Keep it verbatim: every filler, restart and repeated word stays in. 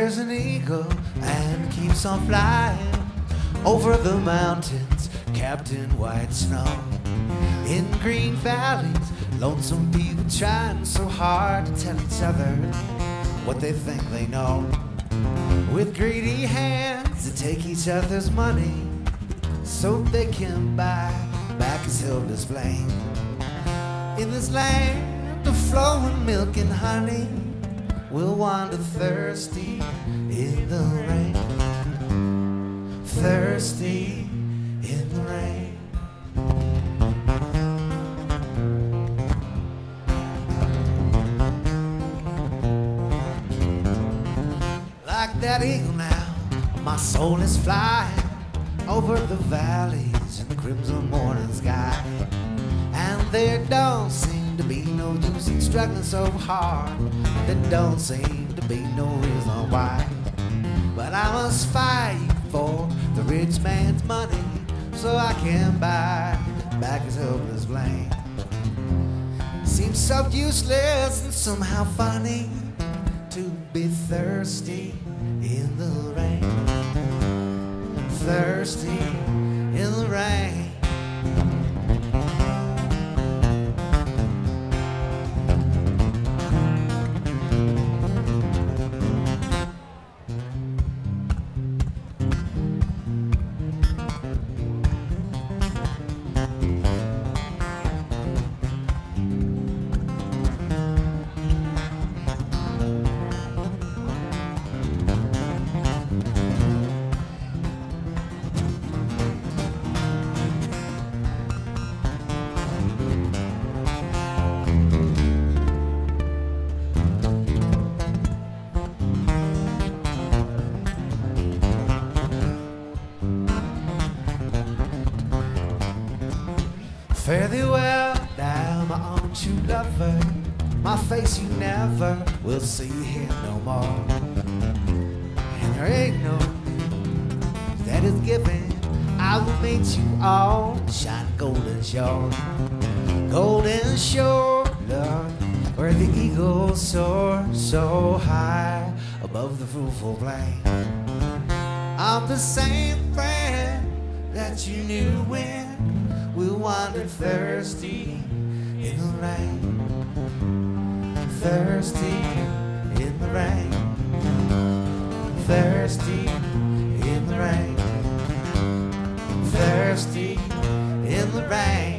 There's an eagle and keeps on flying over the mountains, capped in white snow. In green valleys, lonesome people trying so hard to tell each other what they think they know. With greedy hands that take each other's money so they can buy back his helpless flame. In this land of flowing milk and honey, we'll wander thirsty in the rain. Thirsty in the rain. Like that eagle now, my soul is flying over the valleys in the crimson morning sky. And there don't seem to be no use in struggling so hard. There don't seem to be no reason why. But I must fight for the rich man's money so I can buy back his helpless flame. Seems so useless and somehow funny to be thirsty in the rain. Thirsty in the rain. Fare thee well, thou my own true lover. My face you never will see here no more. And there ain't no news that is given. I will meet you on the shining golden shore. Golden shore, Lord, where the eagles soar so high above the fruitful plain. I'm the same friend that you knew when we'll wander thirsty in the rain. Thirsty in the rain. Thirsty in the rain. Thirsty in the rain.